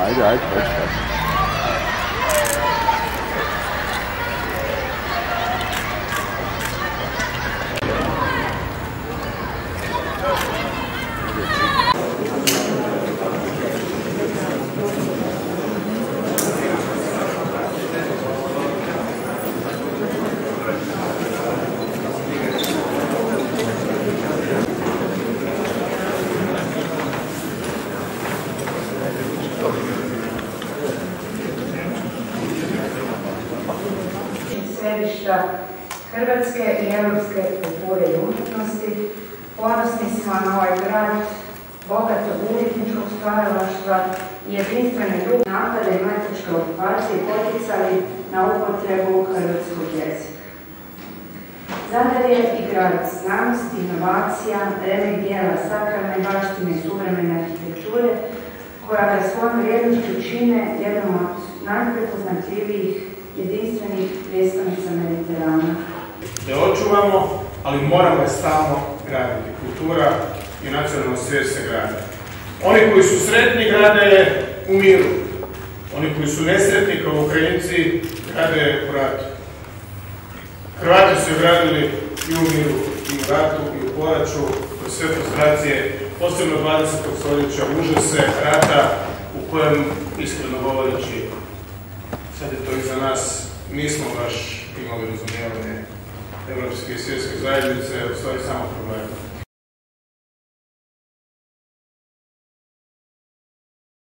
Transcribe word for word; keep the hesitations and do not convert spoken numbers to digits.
Ajde, ajde, ajde. Središta hrvatske i europske kulture i umjetnosti. Ponosni smo na ovaj grad bogatog umjetničkog stvaralaštva i jedinstvene druge napade i metočke okupacije poticali na upotrebu hrvatskog jezika. Zadar je i grad znanosti, inovacija, remek dijela, sakralne baštine i suvremene arhitekture, koja ga svojom vrijednošću čine jednom od najprepoznatljivijih jedinstvenih prijestolnica Mediterana. Ne očuvamo, ali moramo je stalno graditi. Kultura i nacionalna svijest se grade. Oni koji su sretni grade je u miru. Oni koji su nesretni kao Ukrajinci grade je u ratu. Hrvati su je gradili i u miru, i u ratu, i u poraću, kroz sve frustracije, posebno dvadesetog stoljeća, užase rata u kojem, iskreno govoreći, sad je to iza nas, nismo baš imali razumijevanje evropske i svjetske zajednice, u stvari samo problema.